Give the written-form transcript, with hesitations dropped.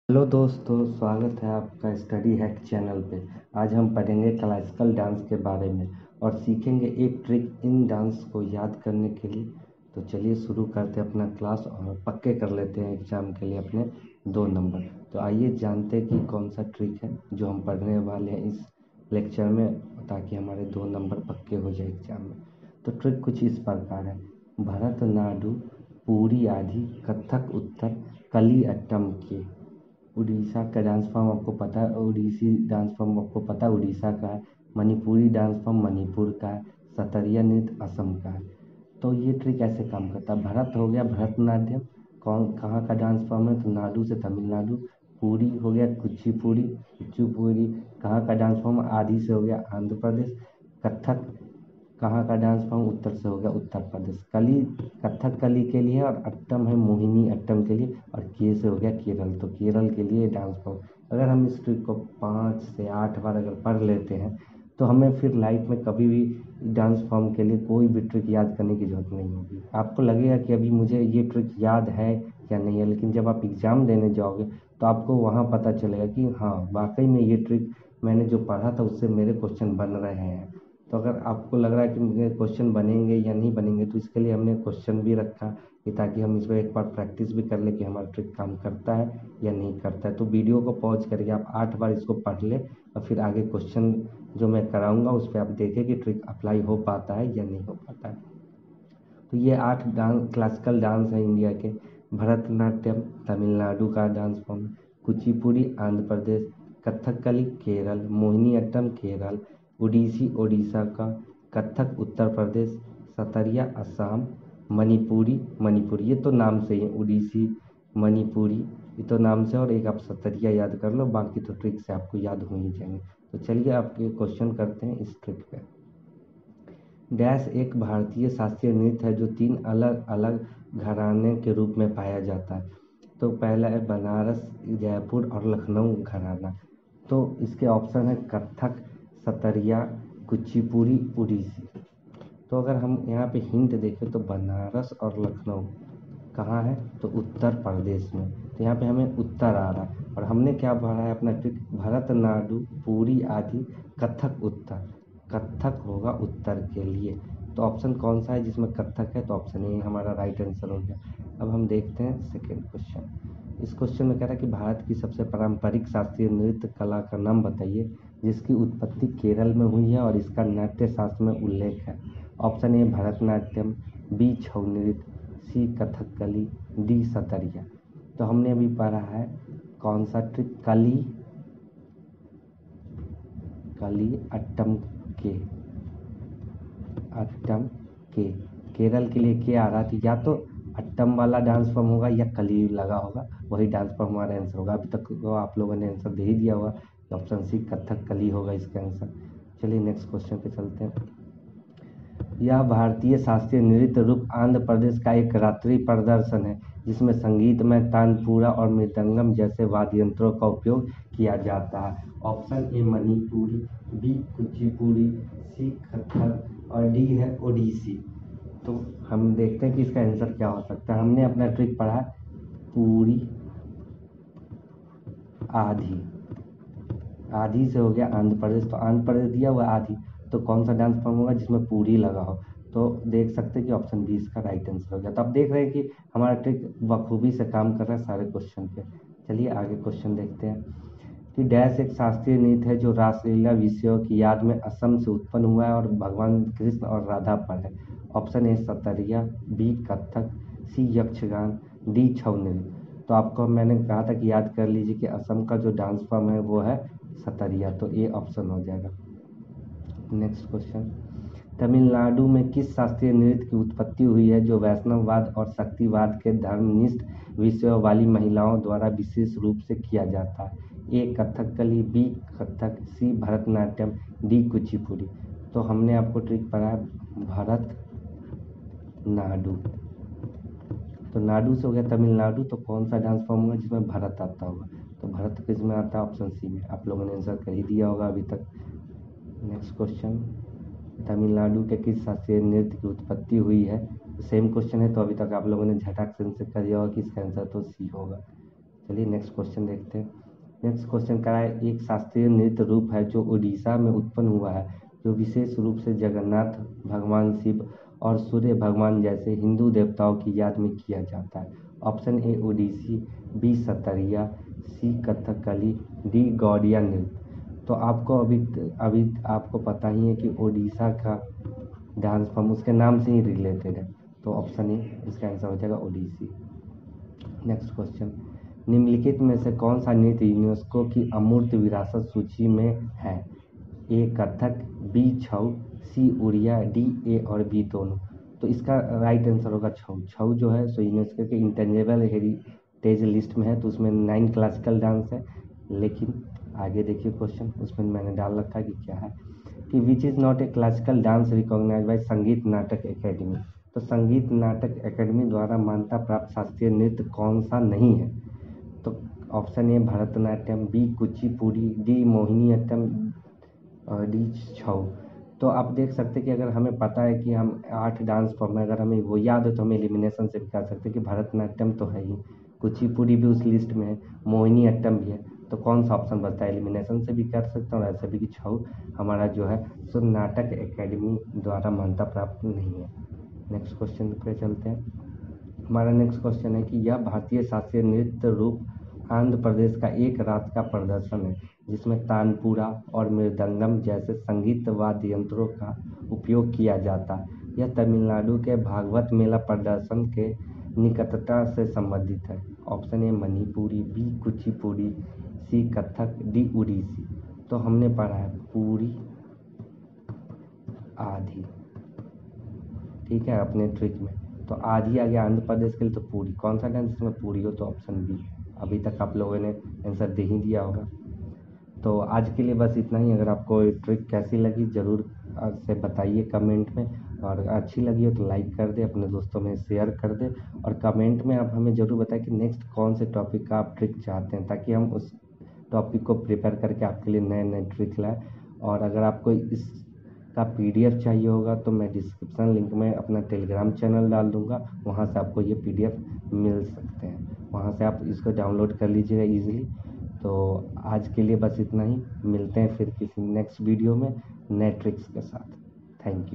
Hello दोस्तों, स्वागत है आपका स्टडी हैक चैनल पे। आज हम पढ़ेंगे क्लासिकल डांस के बारे में और सीखेंगे एक ट्रिक इन डांस को याद करने के लिए। तो चलिए शुरू करते हैं अपना क्लास और पक्के कर लेते हैं एग्ज़ाम के लिए अपने 2 नंबर। तो आइए जानते हैं कि कौन सा ट्रिक है जो हम पढ़ने वाले हैं इस लेक्चर में, ताकि हमारे 2 नंबर पक्के हो जाए एग्ज़ाम में। तो ट्रिक कुछ इस प्रकार है। भरतनाट्यम पूरी आधी, कथक उत्तर, कली अट्टम के। उड़ीसा का डांस फॉर्म आपको पता है, ओडिसी डांस फॉर्म आपको पता है उड़ीसा का है। मणिपुरी डांस फॉर्म मणिपुर का है। सतरिया नृत्य असम का है। तो ये ट्रिक ऐसे काम करता है। भरत हो गया भरतनाट्यम, कौन कहाँ का डांस फॉर्म है, तो नाडु से तमिलनाडु। पूरी हो गया कुचिपुड़ी, कुचिपुड़ी कहाँ का डांस फॉर्म, आदि से हो गया आंध्र प्रदेश। कथक कहाँ का डांस फॉर्म, उत्तर से हो गया उत्तर प्रदेश। कली कथक कली के लिए, और अट्टम है मोहिनी अट्टम के लिए, और के से हो गया केरल, तो केरल के लिए डांस फॉर्म। अगर हम इस ट्रिक को 5 से 8 बार अगर पढ़ लेते हैं तो हमें फिर लाइफ में कभी भी डांस फॉर्म के लिए कोई भी ट्रिक याद करने की ज़रूरत नहीं होगी। आपको लगेगा कि अभी मुझे ये ट्रिक याद है या नहीं है, लेकिन जब आप एग्ज़ाम देने जाओगे तो आपको वहाँ पता चलेगा कि हाँ, वाकई में ये ट्रिक मैंने जो पढ़ा था उससे मेरे क्वेश्चन बन रहे हैं। तो अगर आपको लग रहा है कि मेरे क्वेश्चन बनेंगे या नहीं बनेंगे, तो इसके लिए हमने क्वेश्चन भी रखा कि ताकि हम इस पर एक बार प्रैक्टिस भी कर लें कि हमारा ट्रिक काम करता है या नहीं करता है। तो वीडियो को पॉज करके आप 8 बार इसको पढ़ लें और फिर आगे क्वेश्चन जो मैं कराऊंगा उस पर आप देखें कि ट्रिक अप्लाई हो पाता है या नहीं हो पाता है। तो ये 8 डांस क्लासिकल डांस है इंडिया के। भरतनाट्यम तमिलनाडु का डांस फॉर्म, कुचिपुड़ी आंध्र प्रदेश, कथकली केरल, मोहिनीअट्टम केरल, ओडिसी ओडिशा का, कथक उत्तर प्रदेश, सतरिया असम, मणिपुरी मणिपुर, ये तो नाम से ही है। ओडिसी मणिपुरी ये तो नाम से, और एक आप सतरिया याद कर लो, बाकी तो ट्रिक से आपको याद हो ही जाएंगे। तो चलिए आपके क्वेश्चन करते हैं इस ट्रिक पे। डैश एक भारतीय शास्त्रीय नृत्य है जो 3 अलग अलग घराने के रूप में पाया जाता है। तो पहला है बनारस, जयपुर और लखनऊ घराना। तो इसके ऑप्शन है कथक, सतरिया, कुचिपुड़ी, उड़ीसी। तो अगर हम यहाँ पे हिंट देखें तो बनारस और लखनऊ कहाँ है, तो उत्तर प्रदेश में। तो यहाँ पे हमें उत्तर आ रहा है, और हमने क्या पढ़ा है अपना ट्रिक, भरतनाट्यम पूरी आदि, कथक उत्तर। कथक होगा उत्तर के लिए। तो ऑप्शन कौन सा है जिसमें कथक है, तो ऑप्शन ए हमारा राइट आंसर हो गया। अब हम देखते हैं सेकेंड क्वेश्चन। इस क्वेश्चन में कह रहा है कि भारत की सबसे पारंपरिक शास्त्रीय नृत्य कला का नाम बताइए जिसकी उत्पत्ति केरल में हुई है और इसका नाट्य शास्त्र में उल्लेख है। Option A Bharatanatyam, B Chhau नृत्य, सी कथकली, डी सतरिया। तो हमने अभी पढ़ा है कौन सा ट्रिक, कली कली अट्टम के, अट्टम के। केरल के लिए क्या आ रहा था, या तो अट्टम वाला डांस फॉर्म होगा या कली लगा होगा, वही डांस फॉर्म हमारा आंसर होगा। अभी तक तो आप लोगों ने आंसर दे ही दिया होगा, ऑप्शन सी कथक कली होगा इसका आंसर। चलिए नेक्स्ट क्वेश्चन पे चलते हैं। यह भारतीय शास्त्रीय नृत्य रूप आंध्र प्रदेश का एक रात्रि प्रदर्शन है जिसमें संगीत में तानपुरा और मृदंगम जैसे वाद्य यंत्रों का उपयोग किया जाता है। Option A Manipuri, B Kuchipudi, C Kathak और डी है ओडिसी। तो हम देखते हैं कि इसका आंसर क्या हो सकता है। हमने अपना ट्रिक पढ़ा पूरी आधी, आधी से हो गया आंध्र प्रदेश, तो आंध्र प्रदेश दिया हुआ आधी, तो कौन सा डांस फॉर्म होगा जिसमें पूरी लगा हो। तो देख सकते हैं कि ऑप्शन बी इसका राइट आंसर हो गया। तो आप देख रहे हैं कि हमारा ट्रिक बखूबी से काम कर रहा है सारे क्वेश्चन पे। चलिए आगे क्वेश्चन देखते हैं कि डैश एक शास्त्रीय नृत्य है जो रासलीला विषयों की याद में असम से उत्पन्न हुआ है और भगवान कृष्ण और राधा पर है। Option A Sattriya, B Kathak, C Yakshagana, D Chhau नृत्य। तो आपको मैंने कहा था कि याद कर लीजिए कि असम का जो डांस फॉर्म है वो है सतरिया, तो ए ऑप्शन हो जाएगा। नेक्स्ट क्वेश्चन, तमिलनाडु में किस शास्त्रीय नृत्य की उत्पत्ति हुई है जो वैष्णववाद और शक्तिवाद के धर्मनिष्ठ विषयों वाली महिलाओं द्वारा विशेष रूप से किया जाता है। A Kathakali, B Kathak, C Bharatanatyam, D Kuchipudi. तो हमने आपको ट्रिक पढ़ा भरतनाडु, तो नाडु से हो गया तमिलनाडु, तो कौन सा डांस फॉर्म होगा जिसमें भरत आता होगा, तो भरत किसमें आता है, ऑप्शन सी में। आप लोगों ने आंसर कर ही दिया होगा अभी तक। नेक्स्ट क्वेश्चन, तमिलनाडु के किस शास्त्रीय नृत्य की उत्पत्ति हुई है। सेम क्वेश्चन है, तो अभी तक आप लोगों ने झटाक से आंसर कर दिया होगा कि इसका आंसर तो सी होगा। चलिए नेक्स्ट क्वेश्चन देखते हैं। नेक्स्ट क्वेश्चन क्या है, एक शास्त्रीय नृत्य रूप है जो उड़ीसा में उत्पन्न हुआ है, जो विशेष रूप से जगन्नाथ भगवान शिव और सूर्य भगवान जैसे हिंदू देवताओं की याद में किया जाता है। Option A Odissi, B Sattriya, C Kathakali, D Gaudiya नृत्य। तो आपको अभी अभी आपको पता ही है कि ओडिशा का डांस फॉर्म उसके नाम से ही रिलेटेड है, तो ऑप्शन ए इसका आंसर हो जाएगा ओडिसी। नेक्स्ट क्वेश्चन, निम्नलिखित में से कौन सा नृत्य यूनेस्को की अमूर्त विरासत सूची में है? A Kathak, B Chhau, C Odia, D A और बी दोनों। तो इसका राइट आंसर होगा छऊ। छऊ जो है सो यूनेस्को के इंटेंजिबल हेरिटेज लिस्ट में है, तो उसमें 9 क्लासिकल डांस है। लेकिन आगे देखिए क्वेश्चन, उसमें मैंने डाल रखा है कि क्या है कि which is not a classical dance recognised by Sangeet Natak academy. तो संगीत नाटक एकेडमी द्वारा मान्यता प्राप्त शास्त्रीय नृत्य कौन सा नहीं है? तो option A Bharatanatyam, B Kuchipudi, D Mohiniyattam और डी छऊ। तो आप देख सकते हैं कि अगर हमें पता है कि हम 8 डांस फॉर्म है, अगर हमें वो याद है तो हम एलिमिनेशन से भी कर सकते हैं कि भरतनाट्यम तो है ही, कुचिपुड़ी भी उस लिस्ट में है, मोहिनीअट्टम भी है। तो कौन सा ऑप्शन बचता है? एलिमिनेशन से भी कर सकते हैं और ऐसे भी कि छऊ हमारा जो है सो नाटक एकेडमी द्वारा मान्यता प्राप्त नहीं है। नेक्स्ट क्वेश्चन पे चलते हैं। हमारा नेक्स्ट क्वेश्चन है कि यह भारतीय शास्त्रीय नृत्य रूप आंध्र प्रदेश का एक रात का प्रदर्शन है, जिसमें तानपुरा और मृदंगम जैसे संगीत वाद्य यंत्रों का उपयोग किया जाता है। यह तमिलनाडु के भागवत मेला प्रदर्शन के निकटता से संबंधित है। Option A Manipuri, B Kuchipudi, C Kathak, D Odissi. तो हमने पढ़ा है पूरी आधी, ठीक है, अपने ट्रिक में। तो आधी आ गया आंध्र प्रदेश के लिए, तो पूरी कौन सा डांस इसमें पूरी हो? तो ऑप्शन बी। अभी तक आप लोगों ने आंसर दे ही दिया होगा। तो आज के लिए बस इतना ही। अगर आपको ये ट्रिक कैसी लगी ज़रूर से बताइए कमेंट में, और अच्छी लगी हो तो लाइक कर दे, अपने दोस्तों में शेयर कर दे, और कमेंट में आप हमें ज़रूर बताएं कि नेक्स्ट कौन से टॉपिक का आप ट्रिक चाहते हैं, ताकि हम उस टॉपिक को प्रिपेयर करके आपके लिए नए नए ट्रिक लाएँ। और अगर आपको इस का PDF चाहिए होगा तो मैं डिस्क्रिप्शन लिंक में अपना टेलीग्राम चैनल डाल दूंगा, वहाँ से आपको ये PDF मिल सकते हैं, वहाँ से आप इसको डाउनलोड कर लीजिएगा ईजिली। तो आज के लिए बस इतना ही, मिलते हैं फिर किसी नेक्स्ट वीडियो में नए ट्रिक्स के साथ। Thank you.